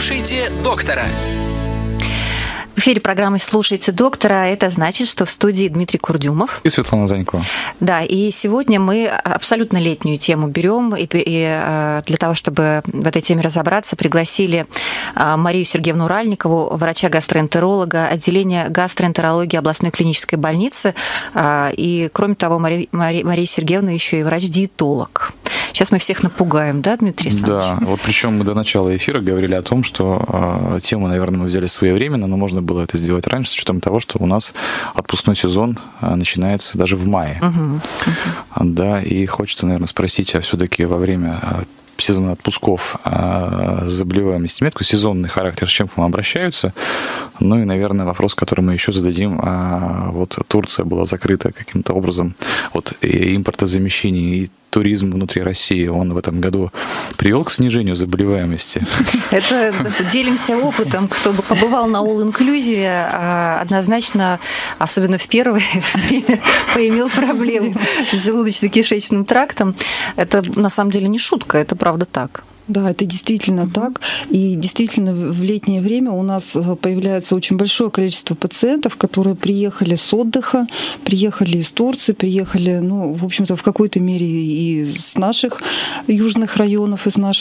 Слушайте доктора. В эфире программы «Слушайте доктора». Это значит, что в студии Дмитрий Курдюмов. И Светлана Занькова. Да, и сегодня мы абсолютно летнюю тему берем. И для того, чтобы в этой теме разобраться, пригласили Марию Сергеевну Ральникову, врача-гастроэнтеролога отделения гастроэнтерологии областной клинической больницы. И, кроме того, Мария Сергеевна еще и врач-диетолог. Сейчас мы всех напугаем, да, Дмитрий Александрович? Да, вот причем мы до начала эфира говорили о том, что тему, наверное, мы взяли своевременно, но можно было это сделать раньше, с учетом того, что у нас отпускной сезон начинается даже в мае. Да, и хочется, наверное, спросить, а все-таки во время сезона отпусков заболеваемости имеет такой сезонный характер, с чем к вам обращаются? Ну и, наверное, вопрос, который мы еще зададим. Вот Турция была закрыта каким-то образом от импортозамещения и туризм внутри России, он в этом году привел к снижению заболеваемости? Это делимся опытом. Кто бы побывал на all-inclusive, однозначно, особенно в первое время, поимел проблемы с желудочно-кишечным трактом. Это на самом деле не шутка, это правда так. Да, это действительно так. И действительно в летнее время у нас появляется очень большое количество пациентов, которые приехали с отдыха, приехали из Турции, приехали, в общем-то, в какой-то мере и из наших южных районов,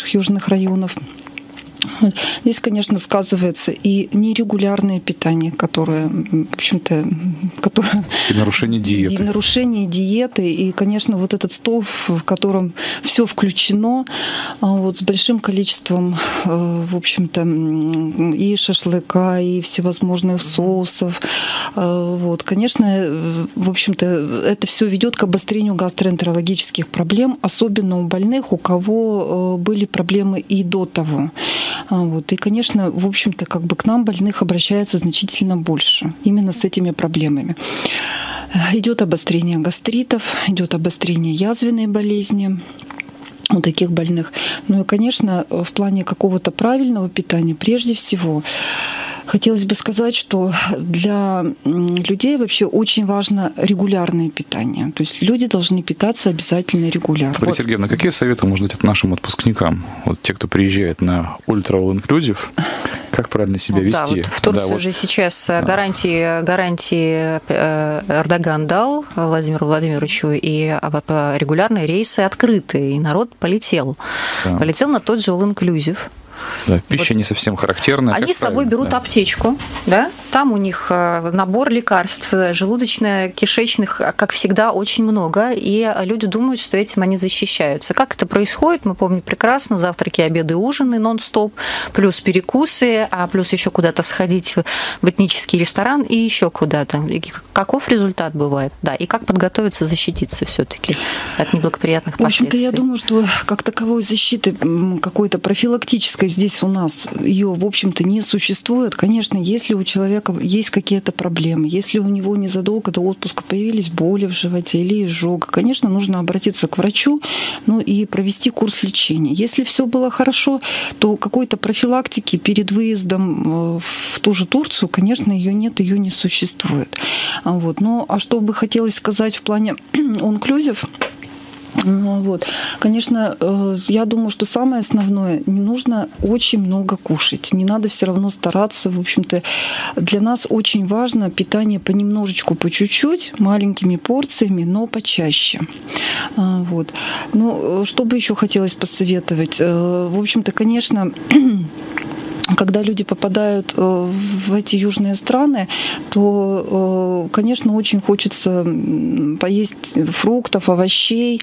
Здесь, конечно, сказывается и нерегулярное питание, которое, в общем-то, и нарушение диеты. И нарушение диеты, и, конечно, вот этот стол, в котором все включено, вот, с большим количеством, в общем-то, и шашлыка, и всевозможных соусов. Вот, конечно, в общем-то, это все ведет к обострению гастроэнтерологических проблем, особенно у больных, у кого были проблемы и до того. Вот. И, конечно, в общем-то, к нам больных обращается значительно больше именно с этими проблемами. Идет обострение гастритов, идет обострение язвенной болезни у таких больных. Ну и, конечно, в плане какого-то правильного питания, прежде всего, хотелось бы сказать, что для людей вообще очень важно регулярное питание. То есть люди должны питаться обязательно регулярно. Мария Сергеевна, какие советы можно дать нашим отпускникам? Вот те, кто приезжает на Ultra All Inclusive, как правильно себя вести? Да, вот в Турции же сейчас гарантии Эрдоган дал Владимиру Владимировичу, и регулярные рейсы открыты, и народ полетел. Да. Полетел на тот же All Inclusive. Да, пища не совсем характерная. Они с собой берут аптечку, да? Там у них набор лекарств желудочно-кишечных, как всегда, очень много, и люди думают, что этим они защищаются. Как это происходит, мы помним прекрасно: завтраки, обеды, ужины нон-стоп, плюс перекусы, а плюс еще куда-то сходить в этнический ресторан и еще куда-то. И каков результат бывает? Да, и как подготовиться, защититься все-таки от неблагоприятных последствий? В общем-то, я думаю, что как таковой защиты какой-то профилактической здесь у нас ее, в общем-то, не существует. Конечно, если у человека есть какие-то проблемы, если у него незадолго до отпуска появились боли в животе или изжога, конечно, нужно обратиться к врачу, и провести курс лечения. Если все было хорошо, то какой-то профилактики перед выездом в ту же Турцию, конечно, ее нет, ее не существует. Вот. А что бы хотелось сказать в плане all-inclusive? Вот. Конечно, я думаю, что самое основное, не нужно очень много кушать. Не надо все равно стараться. В общем-то, для нас очень важно питание понемножечку, по чуть-чуть, маленькими порциями, но почаще. Вот. Что бы еще хотелось посоветовать? В общем-то, конечно, когда люди попадают в эти южные страны, то, конечно, очень хочется поесть фруктов, овощей,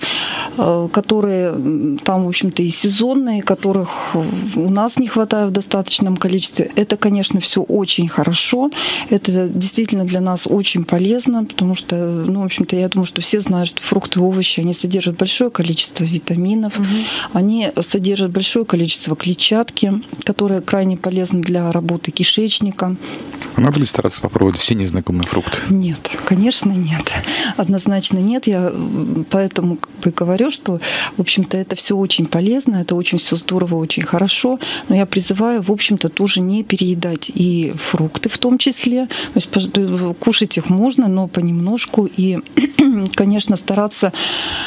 которые там, в общем-то, и сезонные, которых у нас не хватает в достаточном количестве. Это, конечно, все очень хорошо. Это действительно для нас очень полезно, потому что, в общем-то, я думаю, что все знают, что фрукты и овощи, они содержат большое количество витаминов, они содержат большое количество клетчатки, которая крайне полезна для работы кишечника. Надо ли стараться попробовать все незнакомые фрукты? Нет, конечно, нет. Однозначно нет. Я поэтому говорю, что, в общем-то, это все очень полезно, это очень все здорово, очень хорошо. Но я призываю, в общем-то, тоже не переедать и фрукты в том числе. То есть кушать их можно, но понемножку. И, конечно, стараться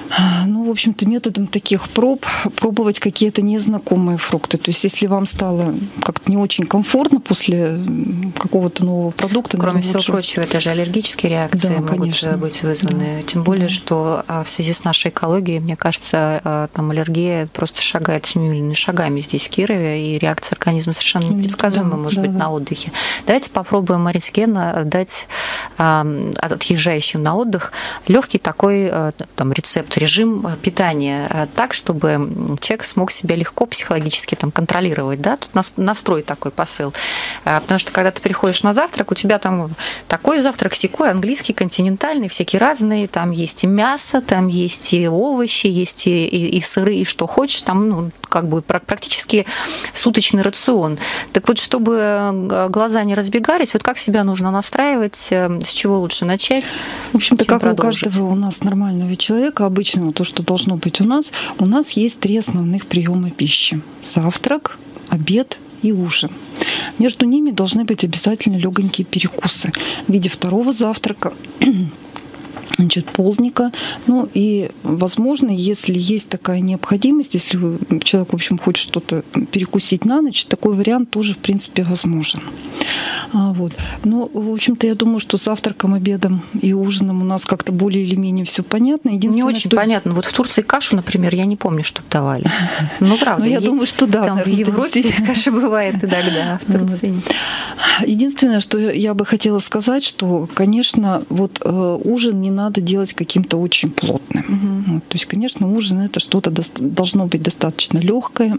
Ну, в общем-то, методом таких проб пробовать какие-то незнакомые фрукты. То есть, если вам стало как-то не очень комфортно после какого-то нового продукта... Кроме всего прочего, это же аллергические реакции могут быть вызваны. Тем более, что в связи с нашей экологией, мне кажется, там аллергия просто шагает семимильными шагами здесь, в Кирове, и реакция организма совершенно непредсказуема, может быть, на отдыхе. Давайте попробуем, Мария Сергеевна, дать отъезжающим на отдых легкий такой там, рецепт, режим питания так, чтобы человек смог себя легко психологически там контролировать, да, тут настрой такой посыл. Потому что когда ты приходишь на завтрак, у тебя там такой завтрак, сякой, английский, континентальный, всякие разные, там есть и мясо, там есть и овощи, есть и сыры, и что хочешь, там, ну, как бы практически суточный рацион. Так вот, чтобы глаза не разбегались, вот как себя нужно настраивать, с чего лучше начать? В общем-то, как у каждого у нас нормального человека, обычного, то, что должно быть у нас есть 3 основных приема пищи. Завтрак, обед и ужин. Между ними должны быть обязательно легонькие перекусы в виде 2-го завтрака, значит, полдника. Ну и, возможно, если есть такая необходимость, если человек, в общем, хочет что-то перекусить на ночь, такой вариант тоже, в принципе, возможен. Вот. Но, в общем-то, я думаю, что с завтраком, обедом и ужином у нас как-то более или менее все понятно. Не очень понятно. Вот в Турции кашу, например, я не помню, что давали. Ну, правда. Я думаю, что да. Там в Европе каша бывает и тогда, в Турции. Единственное, что я бы хотела сказать, что, конечно, вот ужин не надо делать каким-то очень плотным. Вот, то есть, конечно, ужин это что-то должно быть достаточно легкое.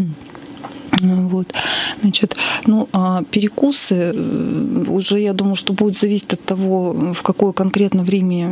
Вот. Значит, ну, а перекусы уже, я думаю, что будет зависеть от того, в какое конкретно время,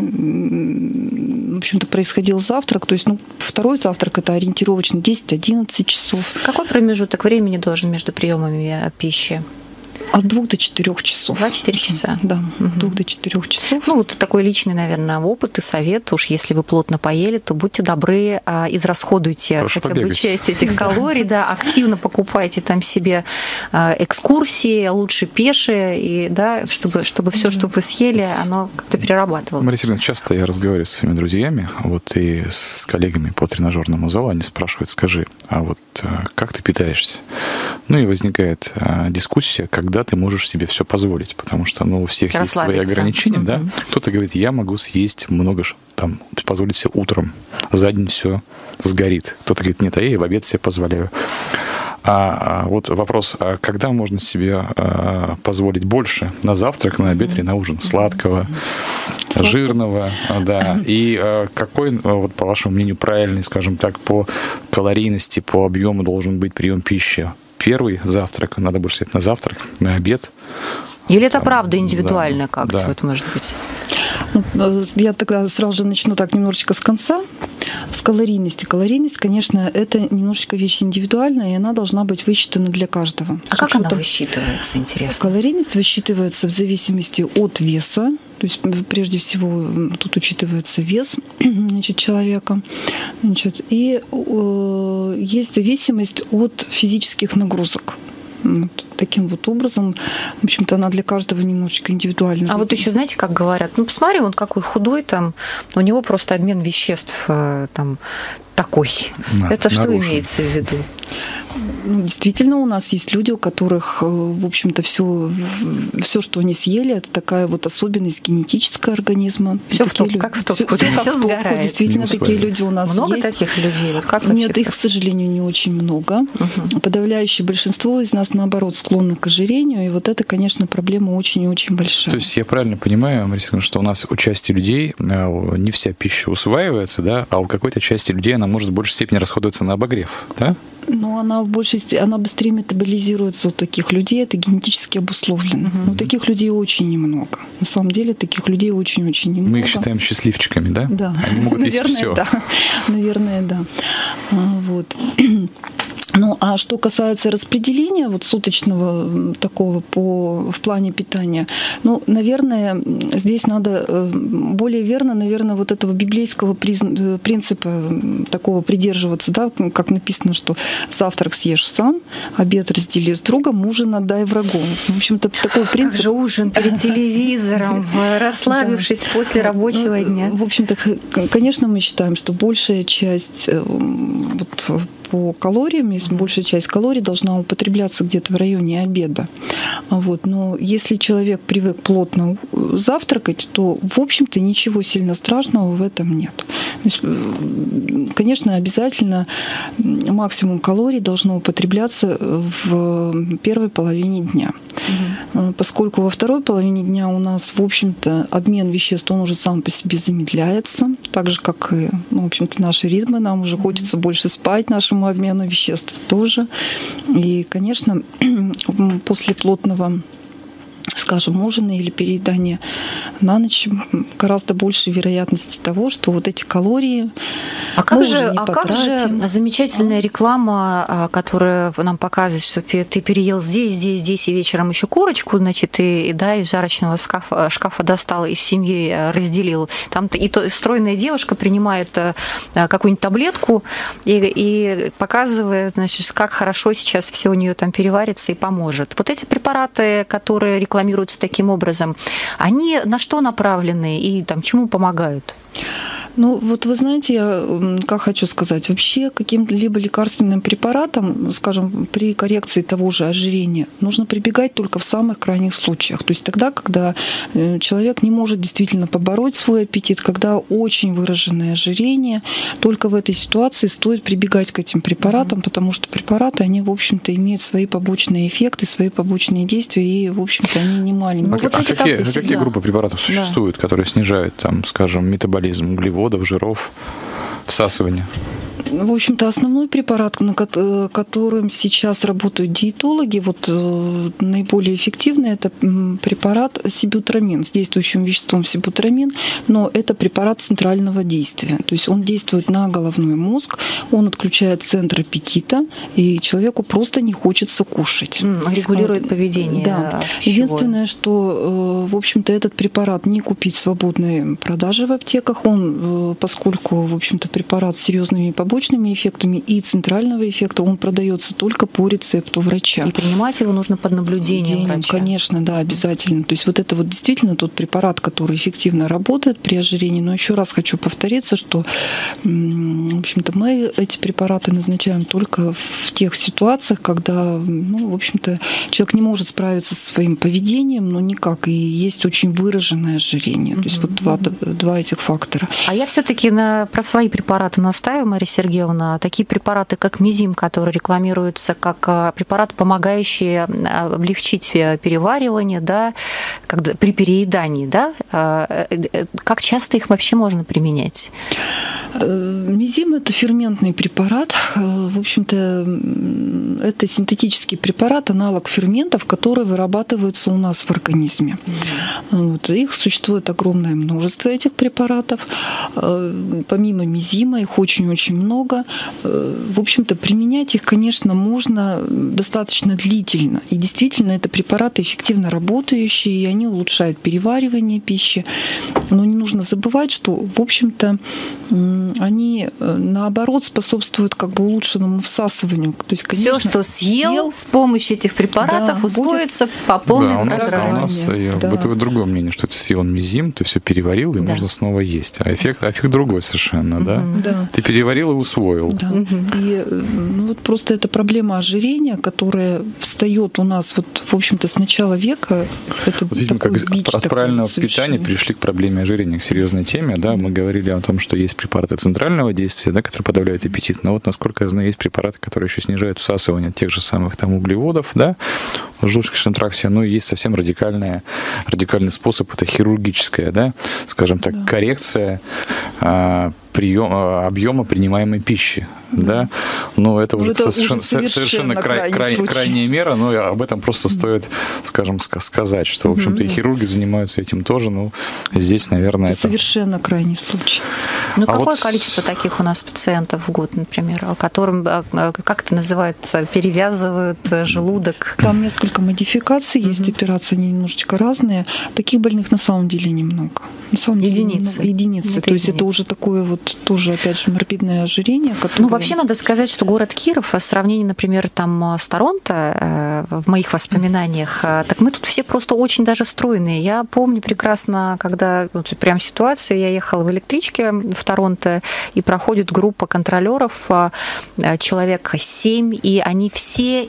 в общем-то, происходил завтрак. То есть, ну, 2-й завтрак это ориентировочно 10-11 часов. Какой промежуток времени должен между приемами пищи? От 2 до 4 часов. 2-4 часа? Да, от 2 до 4 часов. Ну, вот такой личный, наверное, опыт и совет. Уж если вы плотно поели, то будьте добры, израсходуйте хотя бы часть этих калорий, да, активно покупайте там себе экскурсии, лучше пешие, и, да, чтобы все, что вы съели, оно как-то перерабатывалось. Мария Сергеевна, часто я разговариваю с своими друзьями, вот и с коллегами по тренажерному залу, они спрашивают: скажи, а вот как ты питаешься? Ну и возникает дискуссия, когда ты можешь себе все позволить, потому что, ну, у всех есть свои ограничения, да. Кто-то говорит: я могу съесть много, там, позволить себе утром, за день все сгорит. Кто-то говорит: нет, а я и в обед себе позволяю. А вот вопрос: а когда можно себе позволить больше на завтрак, на обед или на ужин? Сладкого, жирного, да. И какой, вот, по вашему мнению, правильный, скажем так, по калорийности, по объему должен быть прием пищи? 1-й завтрак, надо больше съесть на завтрак, на обед. Или это правда индивидуально как-то, да. вот, может быть? Я тогда сразу же начну так немножечко с конца. С калорийности. Калорийность, конечно, это немножечко вещь индивидуальная, и она должна быть высчитана для каждого. А как она высчитывается, интересно? Калорийность высчитывается в зависимости от веса. То есть, прежде всего, тут учитывается вес, значит, человека. Значит, и есть зависимость от физических нагрузок. Вот таким вот образом, в общем-то, она для каждого немножечко индивидуальна. А вот еще, знаете, как говорят, ну, посмотри, он какой худой, там, у него просто обмен веществ там такой. Это что имеется в виду? Ну, действительно, у нас есть люди, у которых, в общем-то, все, что они съели, это такая вот особенность генетического организма. Все в топ, как в топку, все сгорает. Действительно, такие люди у нас много есть. Много таких людей? Вот как Нет, их, к сожалению, не очень много. Подавляющее большинство из нас, наоборот, склонны к ожирению, и вот это, конечно, проблема очень и очень большая. То есть я правильно понимаю, Мария Сергеевна, что у нас у части людей не вся пища усваивается, да, а у какой-то части людей она может в большей степени расходоваться на обогрев, да? Но она она быстрее метаболизируется у таких людей, это генетически обусловлено. Но таких людей очень немного. На самом деле таких людей очень-очень немного. Мы их считаем счастливчиками, да? Да. Они могут есть все. Да. Наверное, да. Вот. Но Ну, а что касается распределения вот суточного такого в плане питания, ну, наверное, здесь надо более верно, наверное, вот этого библейского принципа такого придерживаться, да, как написано, что завтрак съешь сам, обед раздели с другом, ужин отдай врагу. В общем-то, такой принцип. Как же ужин перед телевизором, расслабившись после рабочего дня. В общем-то, конечно, мы считаем, что большая часть вот, по калориям, если большая часть калорий должна употребляться где-то в районе обеда. Вот. Но если человек привык плотно завтракать, то, в общем-то, ничего сильно страшного в этом нет. То есть, конечно, обязательно максимум калорий должно употребляться в первой половине дня. Поскольку во второй половине дня у нас, в общем-то, обмен веществ, он уже сам по себе замедляется, так же, как и, ну, в общем-то, наши ритмы, нам уже хочется больше спать, нашему обмену веществ тоже. И, конечно, после плотного, скажем, ужина или переедания на ночь гораздо больше вероятности того, что вот эти калории как же замечательная реклама, которая нам показывает, что ты переел здесь, и вечером еще курочку, значит, и да, из жарочного шкафа достал, и с семьей разделил. Там и стройная девушка принимает какую-нибудь таблетку и показывает, значит, как хорошо сейчас все у нее там переварится и поможет. Вот эти препараты, которые рекламируются таким образом, они на что направлены и там чему помогают? Ну, вот вы знаете, я как хочу сказать, вообще каким-либо лекарственным препаратом, скажем, при коррекции того же ожирения, нужно прибегать только в самых крайних случаях. То есть тогда, когда человек не может действительно побороть свой аппетит, когда очень выраженное ожирение, только в этой ситуации стоит прибегать к этим препаратам, потому что препараты, они, в общем-то, имеют свои побочные эффекты, свои побочные действия, и, в общем-то, они не маленькие. Какие группы препаратов существуют, которые снижают, там, скажем, метаболизм углеводов, жиров, всасывание? В общем-то, основной препарат, которым сейчас работают диетологи, вот наиболее эффективный, это препарат сибутрамин с действующим веществом сибутрамин, но это препарат центрального действия. То есть он действует на головной мозг, он отключает центр аппетита, и человеку просто не хочется кушать. Регулирует поведение. Да. Единственное, что, в общем-то, этот препарат не купить в свободной продаже в аптеках. Он, поскольку, в общем-то, препарат с серьезными побочными эффектами и центрального эффекта, он продается только по рецепту врача. И принимать его нужно под наблюдением врача. Конечно, да, обязательно. То есть вот это вот действительно тот препарат, который эффективно работает при ожирении. Но еще раз хочу повториться, что, в общем-то, мы эти препараты назначаем только в тех ситуациях, когда, ну, в общем-то, человек не может справиться со своим поведением, но никак, и есть очень выраженное ожирение. То есть вот два этих фактора. А я все-таки про свои препараты настаиваю, Мария Сергеевна. Такие препараты, как Мизим, которые рекламируются как препараты, помогающие облегчить переваривание, да, при переедании, да? Как часто их вообще можно применять? Мизим – это ферментный препарат. В общем-то, это синтетический препарат, аналог ферментов, которые вырабатываются у нас в организме. Вот. Их существует огромное множество, этих препаратов. Помимо Мизима их очень-очень много. В общем-то, применять их, конечно, можно достаточно длительно. И действительно, это препараты эффективно работающие, и они улучшают переваривание пищи. Но не нужно забывать, что, в общем-то, они, наоборот, способствуют как бы улучшенному всасыванию. То есть, конечно, все, что съел с помощью этих препаратов, усвоится по полной программе. У нас бытует другое мнение, что ты съел Мизим, ты все переварил, и можно снова есть. А эффект другой совершенно, да? Ты переварил и усвоил. Да. И вот просто эта проблема ожирения, которая встает у нас, вот, в общем-то, с начала века. Это вот видимо, как от правильного питания пришли к проблеме ожирения, к серьезной теме. Да? Мы говорили о том, что есть препараты центрального действия, да, которые подавляют аппетит. Но вот, насколько я знаю, есть препараты, которые еще снижают всасывание тех же самых там углеводов, да, в желудочно-кишечном тракте. Ну и есть совсем радикальный способ, это хирургическая, да, скажем так, коррекция объема принимаемой пищи. Да? Но это уже совершенно крайняя мера, но об этом просто стоит, скажем, сказать, что, в общем-то, и хирурги занимаются этим тоже, но здесь, наверное, это... Совершенно крайний случай. Ну, какое количество таких у нас пациентов в год, например, которым, как это называется, перевязывают желудок? Там несколько модификаций, есть операции, они немножечко разные. Таких больных на самом деле немного. На самом деле единицы. То есть это уже такое вот тоже, опять же, морбидное ожирение, которое... Ну, вообще надо сказать, что город Киров, в сравнении, например, там с Торонто, в моих воспоминаниях, так мы тут все просто очень даже стройные. Я помню прекрасно, когда вот прям ситуацию, я ехала в электричке в Торонто, и проходит группа контролеров, человек 7, и они все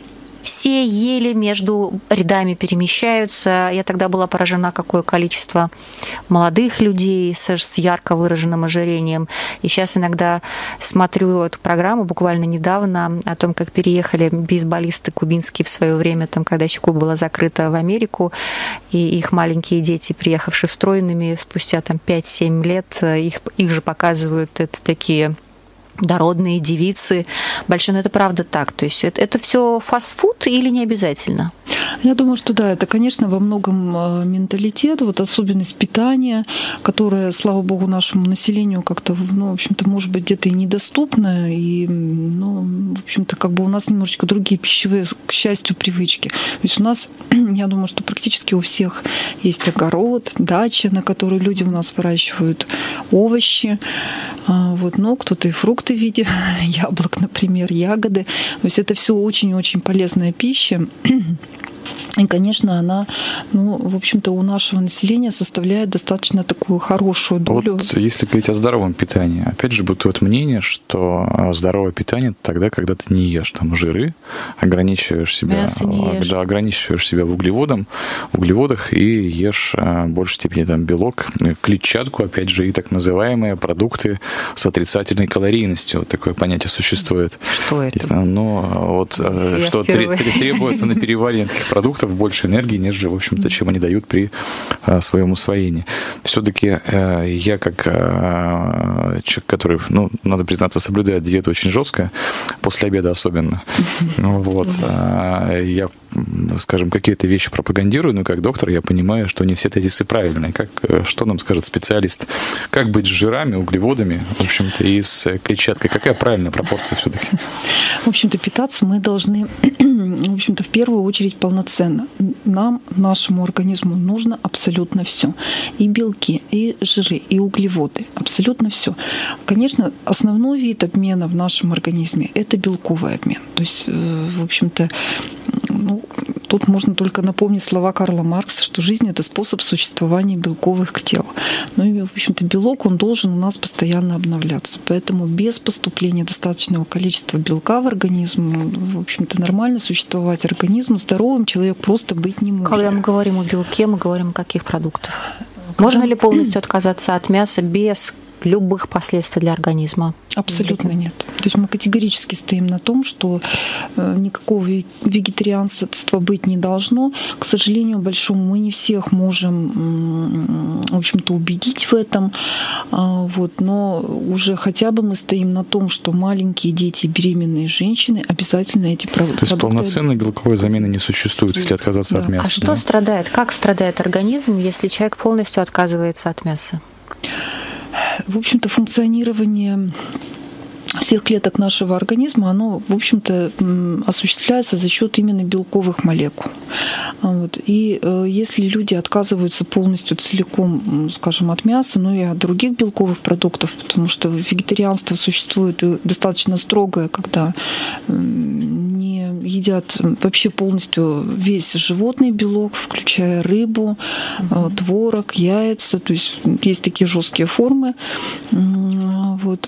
еле между рядами перемещаются. Я тогда была поражена, какое количество молодых людей с ярко выраженным ожирением. И сейчас иногда смотрю эту программу, буквально недавно, о том, как переехали бейсболисты кубинские в свое время, там, когда еще Куба была закрыта, в Америку, и их маленькие дети, приехавшие стройными, спустя там 5-7 лет, их же показывают, это такие дородные девицы большие, но это правда так. То есть это все фастфуд или не обязательно? Я думаю, что да, это, конечно, во многом менталитет, вот особенность питания, которая, слава богу, нашему населению как-то, ну, в общем-то, может быть, где-то и недоступна, и, ну, в общем-то, как бы у нас немножечко другие пищевые, к счастью, привычки. То есть у нас, я думаю, что практически у всех есть огород, дача, на которой люди у нас выращивают овощи, вот, но кто-то и фрукты в виде яблок, например, ягоды. То есть это все очень-очень полезная пища. И, конечно, она, ну, в общем-то, у нашего населения составляет достаточно такую хорошую долю. Вот если говорить о здоровом питании, опять же, бытует мнение, что здоровое питание тогда, когда ты не ешь там жиры, ограничиваешь себя в углеводах и ешь в большей степени там белок, клетчатку, опять же, и так называемые продукты с отрицательной калорийностью. Вот такое понятие существует. Что это? Ну, вот что требуется на переваривание таких продуктов больше энергии, нежели, в общем-то, чем они дают при своем усвоении. Все-таки я, как человек, который, ну, надо признаться, соблюдает диету очень жестко, после обеда особенно. Вот. Я, скажем, какие-то вещи пропагандирую, но как доктор я понимаю, что не все тезисы правильные. Что нам скажет специалист? Как быть с жирами, углеводами, в общем-то, и с клетчаткой? Какая правильная пропорция все-таки? В общем-то, питаться мы должны, в общем-то, в первую очередь полноценно. Нам, нашему организму нужно абсолютно все. И белки, и жиры, и углеводы. Абсолютно все. Конечно, основной вид обмена в нашем организме – это белковый обмен. То есть, в общем-то, ну, тут можно только напомнить слова Карла Маркса, что жизнь – это способ существования белковых тел. Ну и, в общем-то, белок, он должен у нас постоянно обновляться. Поэтому без поступления достаточного количества белка в организм, в общем-то, нормально существовать организм, здоровым человек просто быть не может. Когда мы говорим о белке, мы говорим о каких продуктах? Можно ли полностью отказаться от мяса без любых последствий для организма? Абсолютно нет. То есть мы категорически стоим на том, что никакого вегетарианства быть не должно. К сожалению большому, мы не всех можем, в общем-то, убедить в этом. Вот, но уже хотя бы мы стоим на том, что маленькие дети, беременные женщины обязательно эти продукты. То есть полноценной белковой замены не существует, если отказаться от мяса. А что страдает? Как страдает организм, если человек полностью отказывается от мяса? В общем-то, функционирование всех клеток нашего организма, оно, в общем-то, осуществляется за счет именно белковых молекул. Вот. И если люди отказываются полностью, целиком, скажем, от мяса, ну и от других белковых продуктов, потому что вегетарианство существует достаточно строгое, когда не едят вообще полностью весь животный белок, включая рыбу, творог, яйца, то есть есть такие жесткие формы. Вот.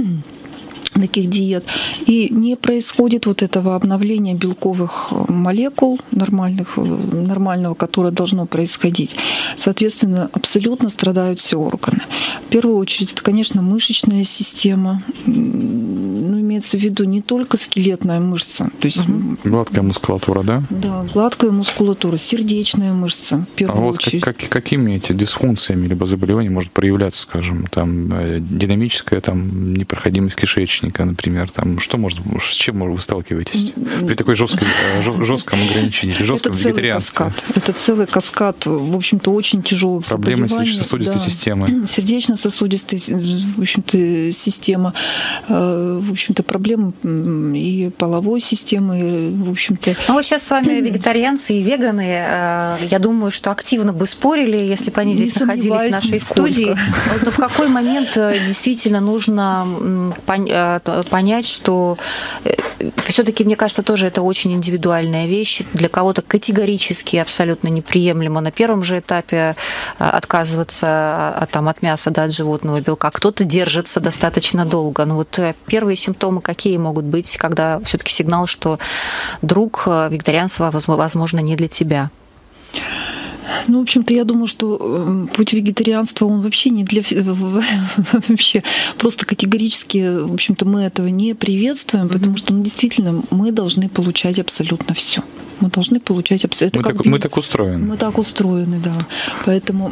Таких диет. И не происходит вот этого обновления белковых молекул нормального, которое должно происходить. Соответственно, абсолютно страдают все органы. В первую очередь, это, конечно, мышечная система. Ну, имеется в виду не только скелетная мышца, то есть гладкая мускулатура, да? Да, гладкая мускулатура, сердечная мышца, в первую очередь. Какими эти дисфункциями либо заболеваниями может проявляться, скажем, там динамическая там непроходимость кишечника, например, там с чем вы сталкиваетесь при такой жестком ограничении, жестком вегетарианстве? Это целый каскад, в общем-то, очень тяжелых проблемы заболеваний. сердечно-сосудистой системы. Сердечно-сосудистая, в общем-то, система, в общем-то, проблемы и половой системы, и, в общем-то. Ну вот сейчас с вами вегетарианцы и веганы, я думаю, что активно бы спорили, если бы они здесь находились в нашей студии. Но в какой момент действительно нужно понять, что все-таки, мне кажется, тоже это очень индивидуальная вещь. Для кого-то категорически абсолютно неприемлемо на первом же этапе отказываться от мяса, да, от животного белка. Кто-то держится достаточно долго. Но вот первые симптомы какие могут быть, когда все-таки сигнал, что друг, вегетарианство, возможно, не для тебя? Ну, в общем-то, я думаю, что путь вегетарианства, он вообще не для... Вообще просто категорически, в общем-то, мы этого не приветствуем, потому что, действительно, мы должны получать абсолютно все. Мы должны получать абсолютно... Мы так устроены. Мы так устроены, да. Поэтому,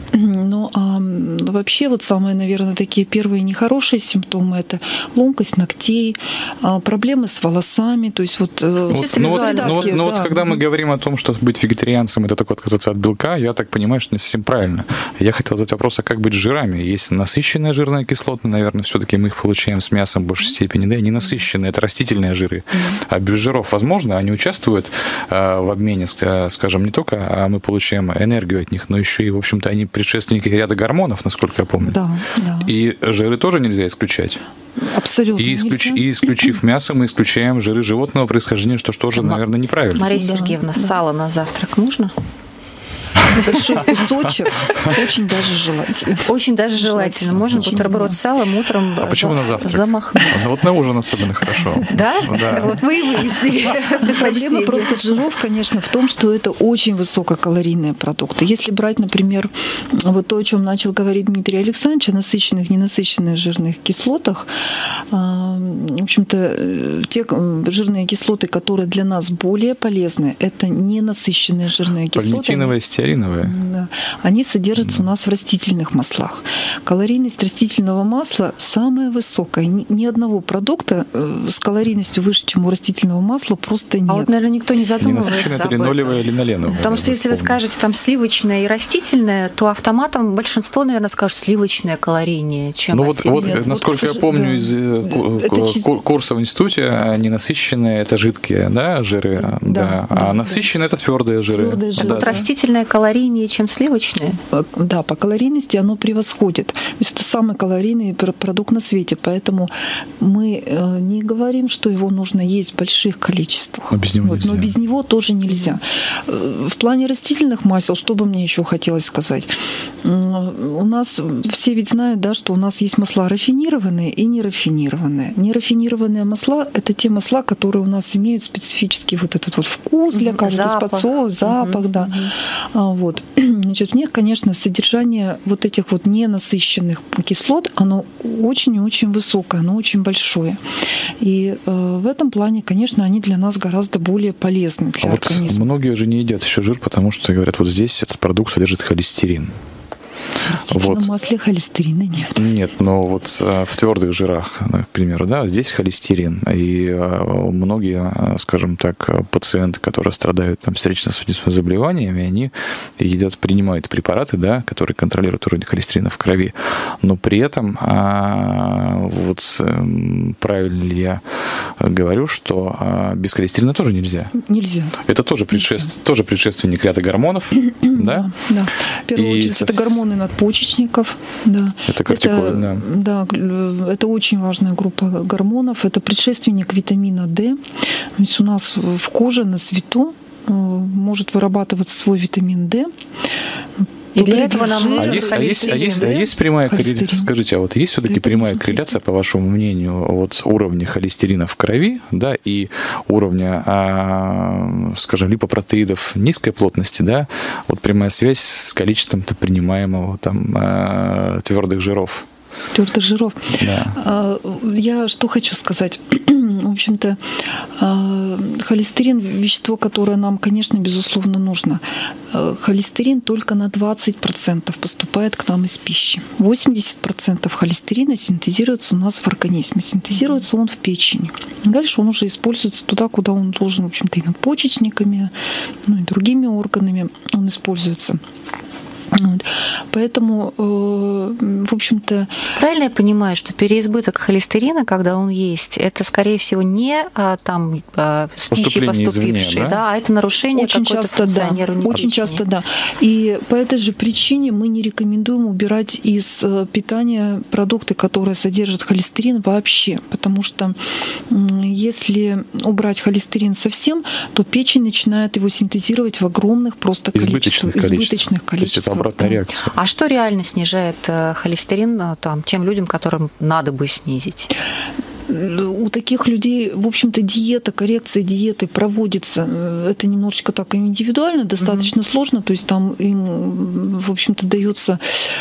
вообще, вот самые, наверное, такие первые нехорошие симптомы — это ломкость ногтей, проблемы с волосами, то есть вот... Когда мы говорим о том, что быть вегетарианцем — это только отказаться от белка, я так понимаю, что не совсем правильно. Я хотел задать вопрос, а как быть с жирами? Есть насыщенные жирные кислоты, наверное, все-таки мы их получаем с мясом в большей степени, да, и ненасыщенные — это растительные жиры. А без жиров, возможно, они участвуют в обмене, скажем, не только мы получаем энергию от них, но еще и, в общем-то, они предшественники ряда гормонов, насколько я помню. Да. И жиры тоже нельзя исключать. Абсолютно. И исключив мясо, мы исключаем жиры животного происхождения, что тоже, наверное, неправильно. Мария Сергеевна, сало на завтрак можно? Большой кусочек, очень даже желательно. Очень даже желательно. Можно бутерброд с салом утром замахнуть. Вот на ужин особенно хорошо. Да? Вот вы и выяснили. Проблема просто жиров, конечно, в том, что это очень высококалорийные продукты. Если брать, например, вот то, о чем начал говорить Дмитрий Александрович, о насыщенных, ненасыщенных жирных кислотах, в общем-то, те жирные кислоты, которые для нас более полезны, это ненасыщенные жирные кислоты. Пальмитиновые, стеариновые. Да. Они содержатся у нас в растительных маслах. Калорийность растительного масла самая высокая. Ни одного продукта с калорийностью выше, чем у растительного масла, просто нет. А вот, наверное, никто не задумывается об этом. Это линолевое, линоленовое. Потому что если вы скажете там сливочное и растительное, то автоматом большинство, наверное, скажет сливочное калорийнее, чем растительное. Вот насколько я помню из курса в институте, ненасыщенные — это жидкие, да, жиры, а насыщенные — это твердые жиры. Вот растительное калорийнее, чем сливочное? Да, по калорийности оно превосходит. То есть это самый калорийный продукт на свете, поэтому мы не говорим, что его нужно есть в больших количествах. Но без него нельзя. Но без него тоже нельзя. В плане растительных масел, что бы мне еще хотелось сказать? У нас все ведь знают, да, что у нас есть масла рафинированные и нерафинированные. Нерафинированные масла — это те масла, которые у нас имеют специфический вот этот вот вкус для каждого, запах, да. Вот. Значит, в них, конечно, содержание вот этих вот ненасыщенных кислот, оно очень и очень высокое, оно очень большое. И в этом плане, конечно, они для нас гораздо более полезны для организма. Вот многие же не едят еще жир, потому что говорят, вот здесь этот продукт содержит холестерин. В растительном масле холестерина нет. Нет, но вот в твердых жирах, к примеру, да, здесь холестерин. И многие, скажем так, пациенты, которые страдают там сердечно-сосудистыми заболеваниями, они принимают препараты, да, которые контролируют уровень холестерина в крови. Но при этом, вот правильно ли я говорю, что без холестерина тоже нельзя? Нельзя. Это тоже предшественник ряда гормонов, да? Да. В первую очередь это гормоны надпочечников. Да. Это кортикоид, да. Да, это очень важная группа гормонов. Это предшественник витамина D. То есть у нас в коже на свету может вырабатываться свой витамин D. И для этого нам нужен есть прямая корреляция? Скажите, а вот есть все-таки прямая корреляция, по вашему мнению, вот уровня холестерина в крови, да, и уровня, скажем, липопротеидов низкой плотности, да, вот прямая связь с количеством принимаемого там твердых жиров? Твердых жиров. Да. Я что хочу сказать. общем-то, холестерин – вещество, которое нам, конечно, безусловно, нужно. Холестерин только на 20% поступает к нам из пищи. 80% холестерина синтезируется у нас в организме. Синтезируется он в печени. Дальше он уже используется туда, куда он должен, в общем-то, и надпочечниками, и другими органами он используется. Вот. Поэтому, в общем-то... Правильно я понимаю, что переизбыток холестерина, когда он есть, это, скорее всего, не с пищей поступившей, да? А это нарушение какой-то функционирования. Очень часто, да. И по этой же причине мы не рекомендуем убирать из питания продукты, которые содержат холестерин вообще, потому что если убрать холестерин совсем, то печень начинает его синтезировать в огромных просто избыточных количествах. Обратная реакция. А что реально снижает холестерин тем людям, которым надо бы снизить? У таких людей, в общем-то, коррекция диеты проводится. Это немножечко так индивидуально, достаточно сложно. То есть там им, в общем-то, даются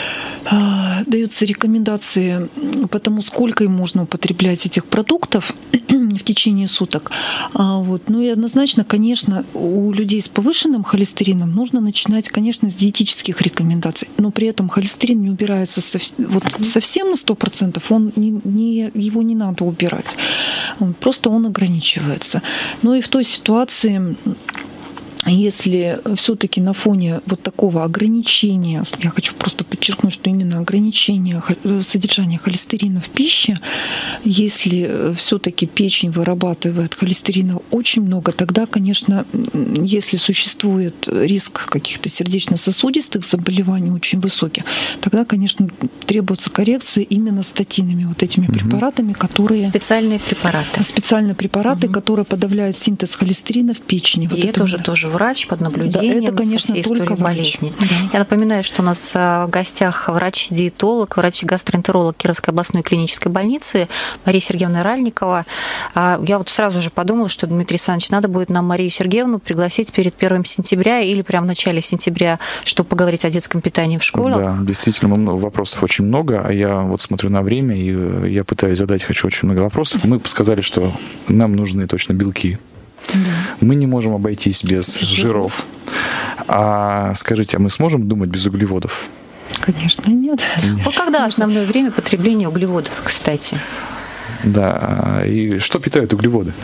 рекомендации по тому, сколько им можно употреблять этих продуктов в течение суток. Вот. Ну и однозначно, конечно, у людей с повышенным холестерином нужно начинать, конечно, с диетических рекомендаций. Но при этом холестерин не убирается совсем на 100%, его не надо убирать. Просто он ограничивается. Но и в той ситуации, если все-таки на фоне вот такого ограничения, я хочу просто подчеркнуть, что именно ограничение содержания холестерина в пище, если все-таки печень вырабатывает холестерина очень много, тогда, конечно, если существует риск каких-то сердечно-сосудистых заболеваний очень высокий, тогда, конечно, требуется коррекция именно статинами, вот этими препаратами, которые... Специальные препараты, которые подавляют синтез холестерина в печени. И это уже тоже врач под наблюдением, да, это, конечно, только болезни. Да. Я напоминаю, что у нас в гостях врач-диетолог, врач-гастроэнтеролог Кировской областной клинической больницы Мария Сергеевна Ральникова. Я вот сразу же подумала, что, Дмитрий Александрович, надо будет нам Марию Сергеевну пригласить перед 1 сентября или прямо в начале сентября, чтобы поговорить о детском питании в школах. Да, действительно, вопросов очень много, а я вот смотрю на время, и я пытаюсь хочу очень много вопросов. Мы сказали, что нам нужны точно белки. Да. Мы не можем обойтись без жиров. А скажите, а мы сможем думать без углеводов? Конечно, нет. Когда основное время потребления углеводов, кстати? Да, и что питают углеводы?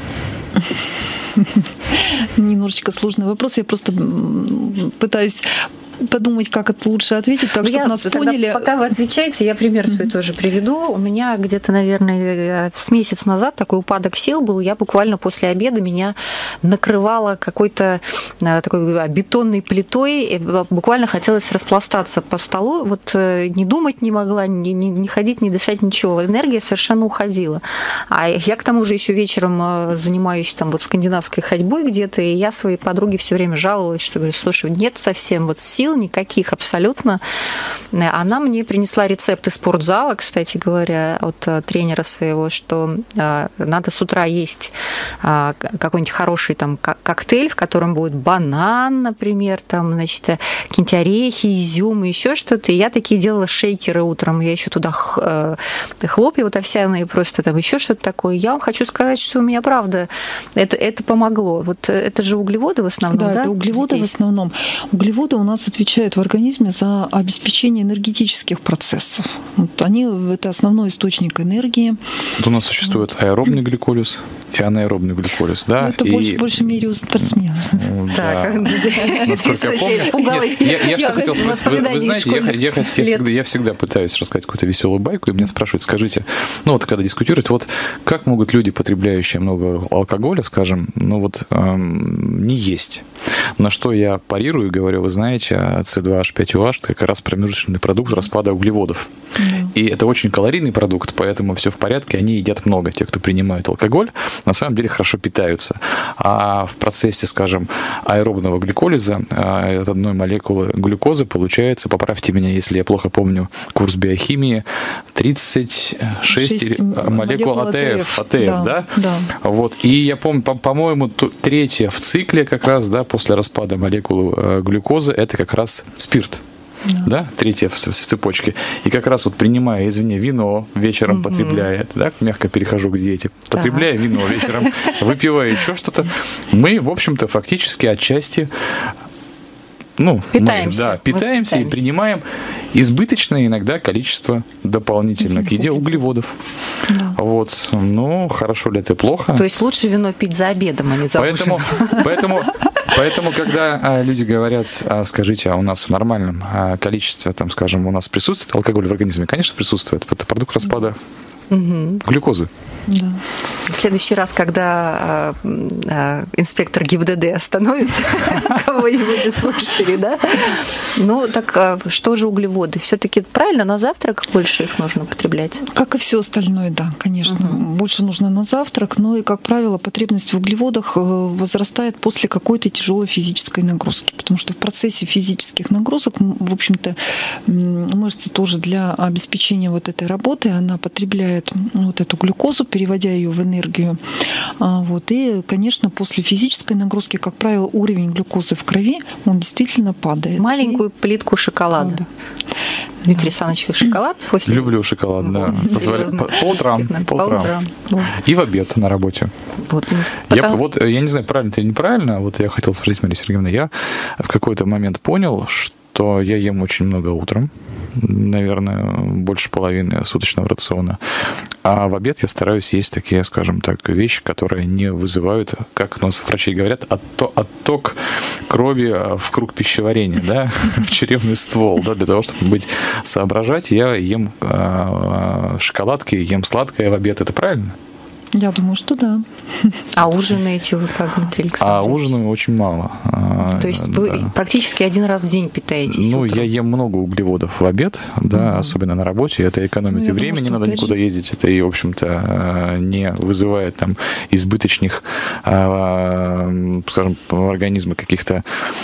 Немножечко сложный вопрос. Я просто пытаюсь подумать, как это лучше ответить, так, чтобы нас поняли. Пока вы отвечаете, я пример свой тоже приведу. У меня где-то, наверное, с месяц назад такой упадок сил был. Я буквально после обеда меня накрывало какой-то такой бетонной плитой. И буквально хотелось распластаться по столу. Вот не думать не могла, не ходить, не дышать, ничего. Энергия совершенно уходила. А я к тому же еще вечером занимаюсь там вот скандинавской ходьбой где-то, и я своей подруге все время жаловалась, что говорю, слушай, нет совсем вот сил никаких абсолютно. Она мне принесла рецепт из спортзала, кстати говоря, от тренера своего, что надо с утра есть какой-нибудь хороший там коктейль, в котором будет банан, например, там, значит, какие-нибудь орехи, изюм и еще что-то. И я такие делала шейкеры утром. Я еще туда хлопья вот овсяные, просто там еще что-то такое. Я вам хочу сказать, что у меня, правда, это помогло. Вот это же углеводы в основном, да? Да, это углеводы здесь. В основном. Углеводы у нас отвечают в организме за обеспечение энергетических процессов. Вот это основной источник энергии. Вот у нас существует аэробный гликолиз и анаэробный гликолиз, да? Это в большей мере у спортсменов. Да. Насколько я помню. Я что хотел спросить. Вы знаете, я всегда пытаюсь рассказать какую-то веселую байку, и меня спрашивают, скажите, ну вот когда дискутируют, вот как могут люди, потребляющие много алкоголя, скажем, ну вот не есть? На что я парирую и говорю, вы знаете, C2H5OH – это как раз промежуточный продукт распада углеводов. И это очень калорийный продукт, поэтому все в порядке, они едят много. Те, кто принимает алкоголь, на самом деле хорошо питаются. А в процессе, скажем, аэробного гликолиза от одной молекулы глюкозы получается, поправьте меня, если я плохо помню курс биохимии, 36 молекул АТФ, да? Да. Вот. И я помню, по-моему, третья в цикле как раз, да, после распада молекулы глюкозы, это как раз спирт. да, третья в цепочке. И как раз вот принимая, извини, вино вечером потребляя, да, мягко перехожу к диете, потребляя вино вечером, выпивая еще что-то, мы, в общем-то, фактически отчасти питаемся и принимаем избыточное иногда количество дополнительно к еде углеводов. Да. Вот. Хорошо ли это, плохо? То есть лучше вино пить за обедом, а не за ужином. Поэтому, когда люди говорят, скажите, а у нас в нормальном количестве, там, скажем, у нас присутствует алкоголь в организме, конечно, присутствует. Это продукт распада глюкозы. Да. В следующий раз, когда инспектор ГИБДД остановит кого-нибудь из слушателей, да? Так что же углеводы? Все-таки правильно на завтрак больше их нужно потреблять? Как и все остальное, да, конечно. Больше нужно на завтрак, но и, как правило, потребность в углеводах возрастает после какой-то тяжелой физической нагрузки, потому что в процессе физических нагрузок, в общем-то, мышцы тоже для обеспечения вот этой работы, она потребляет вот эту глюкозу, переводя ее в энергию. И, конечно, после физической нагрузки, как правило, уровень глюкозы в крови, он действительно падает. Маленькую плитку шоколада. Дмитрий Александрович, вы шоколад после? Люблю шоколад, да. По утрам. И в обед на работе. Я не знаю, правильно это или неправильно, вот я хотел спросить, Мария Сергеевна, я в какой-то момент понял, что я ем очень много утром, наверное, больше половины суточного рациона. А в обед я стараюсь есть такие, скажем так, вещи, которые не вызывают, как у нас врачи говорят, отток крови в круг пищеварения, да, в черевный ствол, да, для того, чтобы соображать, я ем шоколадки, ем сладкое в обед. Это правильно? Я думаю, что да. А ужинаете вы как, Дмитрий Александрович? Ужинаю очень мало. То есть вы практически один раз в день питаетесь? Я ем много углеводов в обед, да, особенно на работе. Это экономит и время, не надо никуда ездить. Это и, в общем-то, не вызывает там избыточных, скажем, организма каких-то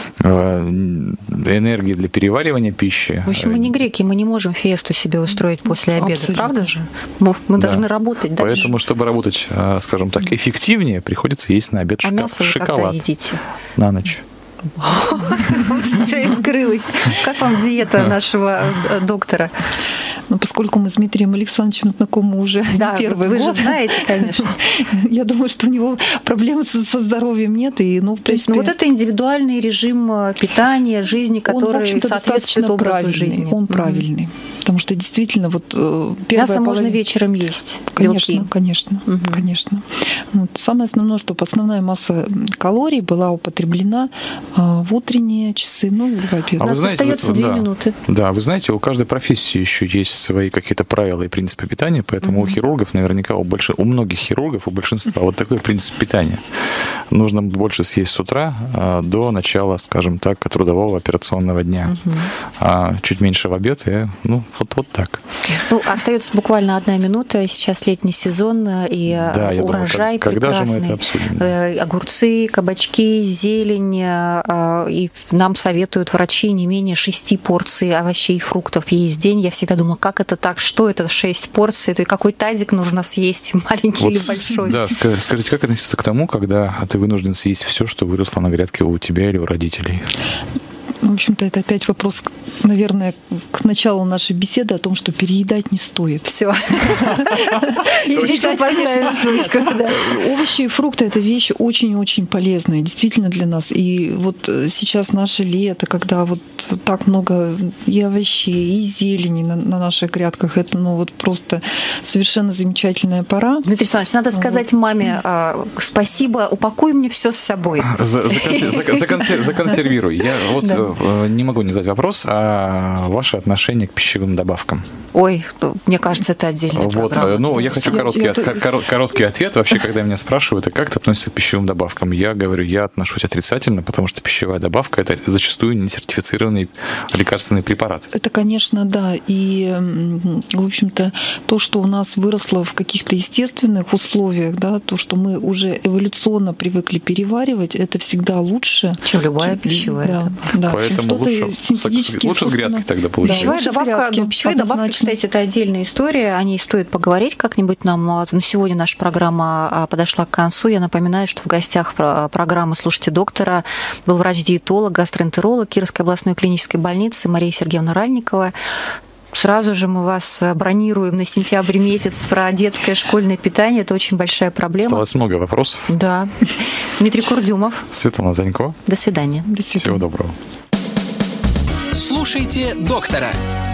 энергий для переваривания пищи. В общем, мы не греки, мы не можем фиесту себе устроить после обеда, абсолютно. Правда же? Мы должны работать дальше. Поэтому, чтобы работать, скажем так, эффективнее, приходится есть на обед шоколад. Когда едите? На ночь. Все и скрылось. Как вам диета нашего доктора? Поскольку мы с Дмитрием Александровичем знакомы уже не первый год. Вы же знаете, конечно. Я думаю, что у него проблем со здоровьем нет. То есть, вот это индивидуальный режим питания, жизни, который соответствует образу жизни. Он правильный. Потому что действительно мясо можно вечером есть. Конечно. Конечно. Самое основное, чтобы основная масса калорий была употреблена в утренние часы, в обед. У нас остается 2 минуты. Да, вы знаете, у каждой профессии еще есть свои какие-то правила и принципы питания, поэтому у хирургов наверняка, у многих хирургов, у большинства вот такой принцип питания. Нужно больше съесть с утра до начала, скажем так, трудового операционного дня. А чуть меньше в обед, и вот так. Остается буквально 1 минута. Сейчас летний сезон, и урожай когда прекрасный. же мы это обсудим? Огурцы, кабачки, зелень. И нам советуют врачи не менее 6 порций овощей и фруктов есть в день. Я всегда думала, как это так? Что это 6 порций? Это какой тазик нужно съесть, маленький или большой? Да, скажите, как относиться к тому, когда ты вынужден съесть все, что выросло на грядке у тебя или у родителей? В общем-то, это опять вопрос, наверное, к началу нашей беседы о том, что переедать не стоит. Все. Здесь мы поставим точку. Овощи и фрукты — это вещи очень-очень полезные, действительно для нас. И вот сейчас наше лето, когда так много и овощей, и зелени на наших грядках, это просто совершенно замечательная пора. Дмитрий Александрович, надо сказать маме спасибо, упакуй мне все с собой. Законсервируй. Я не могу не задать вопрос, а ваше отношение к пищевым добавкам? Ой, мне кажется, это отдельная программа. Я хочу короткий ответ. Вообще, когда меня спрашивают, как ты относишься к пищевым добавкам, я говорю, я отношусь отрицательно, потому что пищевая добавка – это зачастую несертифицированный лекарственный препарат. Это, конечно, да. И, в общем-то, то, что у нас выросло в каких-то естественных условиях, да, то, что мы уже эволюционно привыкли переваривать, это всегда лучше, чем любая пищевая добавка. Да, что-то синтетически лучше с грядки тогда получается. Пищевые добавки, кстати, это отдельная история, о ней стоит поговорить как-нибудь нам. Но сегодня наша программа подошла к концу. Я напоминаю, что в гостях программы «Слушайте доктора» был врач-диетолог, гастроэнтеролог Кировской областной клинической больницы Мария Сергеевна Ральникова. Сразу же мы вас бронируем на сентябрь месяц про детское школьное питание. Это очень большая проблема. Осталось много вопросов. Да. Дмитрий Курдюмов. Светлана Занько. До свидания. Всего доброго. Слушайте доктора.